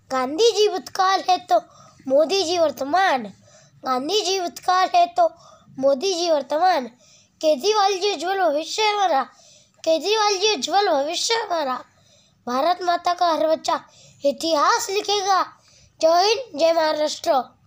गांधी जी भूतकाल है तो मोदी जी वर्तमान, गांधी जी भूतकाल है तो मोदी जी वर्तमान। केजरीवाल जी उज्जवल भविष्य है हमारा, केजरीवाल जी उज्जवल भविष्य है हमारा। भारत माता का हर बच्चा इतिहास लिखेगा। जय हिंद, जय महाराष्ट्र।